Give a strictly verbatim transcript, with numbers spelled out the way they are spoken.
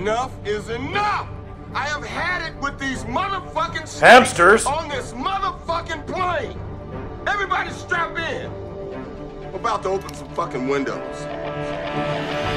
Enough is enough! I have had it with these motherfucking hamsters on this motherfucking plane! Everybody strap in! I'm about to open some fucking windows.